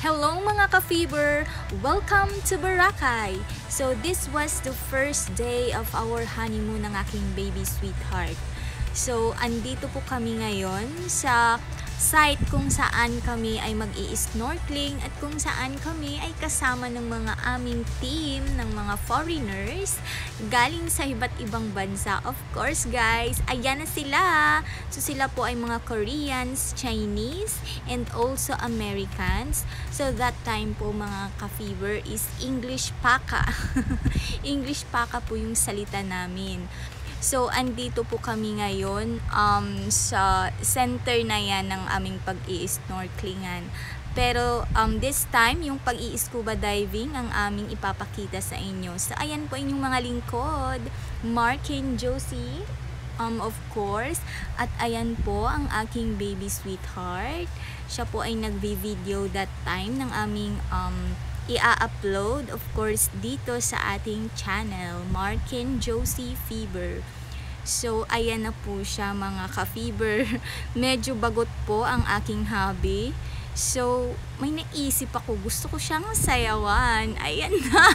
Hello mga ka-fever! Welcome to Boracay! So this was the first day of our honeymoon ng aking baby sweetheart. So andito po kami ngayon sa site kung saan kami ay mag-i-snorkeling at kung saan kami ay kasama ng mga aming team ng mga foreigners galing sa iba't ibang bansa. Of course guys, ayan na sila. So sila po ay mga Koreans, Chinese, and also Americans. So that time po mga ka-fever is English Paka. English Paka po yung salita namin. So, andito po kami ngayon sa center na yan ng aming pag-i-snorkelingan. Pero this time, yung pag-i-scuba diving ang aming ipapakita sa inyo. So, ayan po inyong mga lingkod. Mark and Josie, of course. At ayan po ang aking baby sweetheart. Siya po ay nagbi-video that time ng aming i-upload, of course, dito sa ating channel, Mark and Josie Fever. So, ayan na po siya mga ka-fever. Medyo bagot po ang aking hobby. So, may naisip ako, gusto ko siyang sayawan. Ayan na.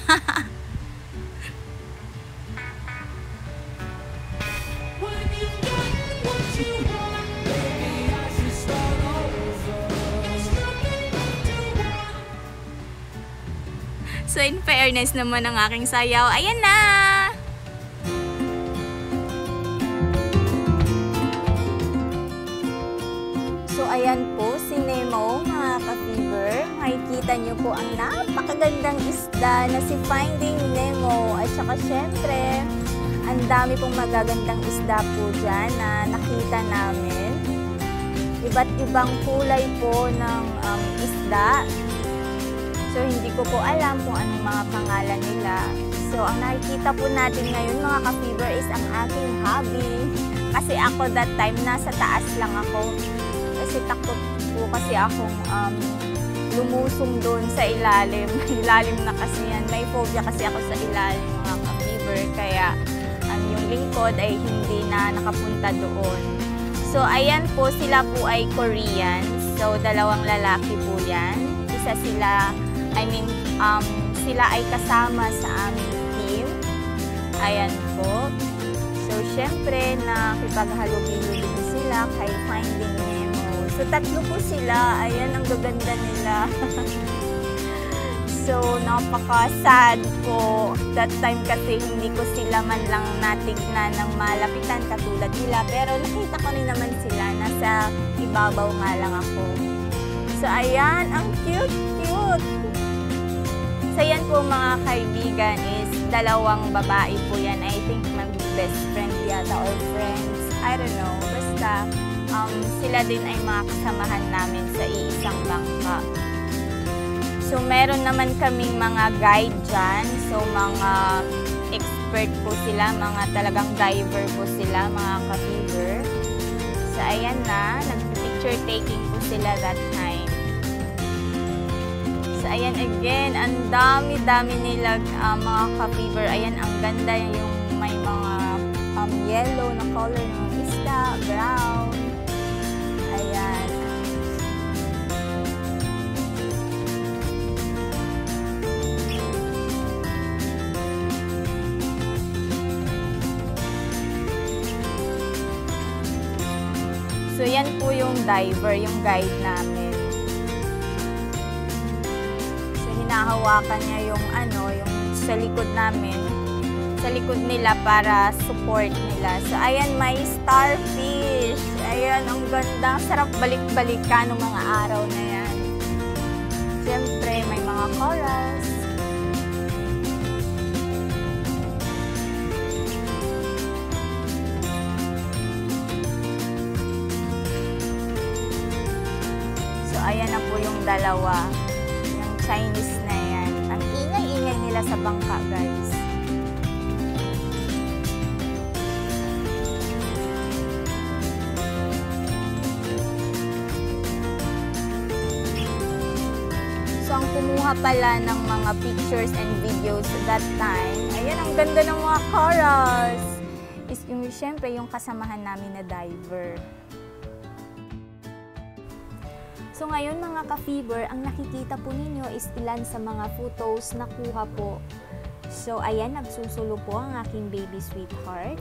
So, in fairness naman ang aking sayaw, ayan na! So, ayan po si Nemo, mga ka-fever. Makikita niyo po ang napakagandang isda na si Finding Nemo. At saka syempre, ang dami pong magagandang isda po dyan na nakita namin. Iba't ibang kulay po ng isda. So, hindi ko po alam kung anong mga pangalan nila. So, ang nakikita po natin ngayon mga ka-fever is ang aking hobby. Kasi ako that time, nasa taas lang ako. Kasi takot po kasi akong lumusong doon sa ilalim. Ilalim na kasi yan. May phobia kasi ako sa ilalim mga ka-fever. Kaya yung lingkod ay hindi na nakapunta doon. So, ayan po, sila po ay Koreans. So, dalawang lalaki po yan. Isa sila, sila ay kasama sa aming team. Ayan po. So, syempre, nakipaghalubilo sila kay Finding Nemo. So, tatlo po sila. Ayan, ang gaganda nila. So, napaka-sad po. That time kasi hindi ko sila man lang natignan ng malapitan katulad nila. Pero nakita ko rin naman sila. Nasa ibabaw nga lang ako. So, ayan, ang cute-cute. So, yan po mga kaibigan is dalawang babae po yan. I think mag-best friend yata or friends. I don't know. Basta, sila din ay mga kasamahan namin sa iisang bangka. So, meron naman kaming mga guide dyan. So, mga expert po sila. Mga talagang diver po sila, mga ka-fever. So, ayan na. Nag-picture taking po sila that time. So, ayan again, ang dami-dami nila mga ka-fever. Ayan, ang ganda yung may mga yellow na color ng isda, brown. Ayan. So, yan po yung diver, yung guide namin. Hinahawakan niya yung yung sa likod namin, sa likod nila para support nila. So, ayan, may starfish. Ayan, ang ganda. Sarap balik-balikan ng mga araw na yan. Siyempre, may mga corals. So, ayan na po yung dalawa. Chinese na yan. Ang ingay-ingay nila sa bangka, guys. So, ang kumuha pala ng mga pictures and videos that time, ayan, ang ganda ng mga corals. Is yung, syempre, yung kasamahan namin na diver. So ngayon mga ka-fever, ang nakikita po ninyo is ilan sa mga photos na kuha po. So ayan, nagsusulo po ang aking baby sweetheart.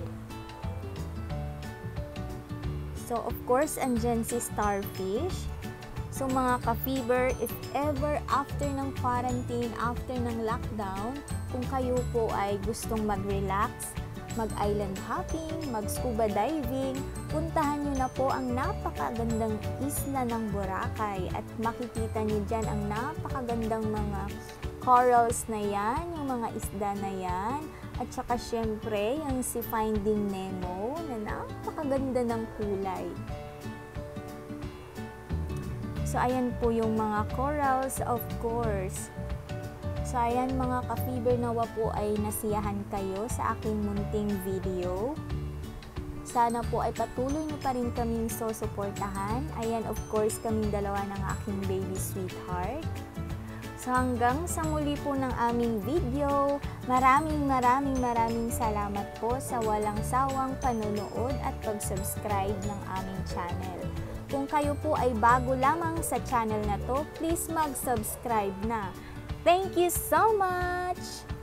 So of course, andyan si starfish. So mga ka-fever, if ever after ng quarantine, after ng lockdown, kung kayo po ay gustong mag-relax, mag-island hopping, mag-scuba diving, puntahan nyo na po ang napakagandang isla ng Boracay at makikita nyo dyan ang napakagandang mga corals na yan, yung mga isda na yan, at saka syempre yung si Finding Nemo na napakaganda ng kulay. So ayan po yung mga corals, of course. So ayan mga ka-fever, nawa po ay nasiyahan kayo sa aking munting video. Sana po ay patuloy niyo pa rin kaming susuportahan. Ayan, of course, kaming dalawa ng aking baby sweetheart. So hanggang sa muli po ng aming video, maraming salamat po sa walang sawang panonood at pag-subscribe ng aming channel. Kung kayo po ay bago lamang sa channel na to, please mag-subscribe na. Thank you so much!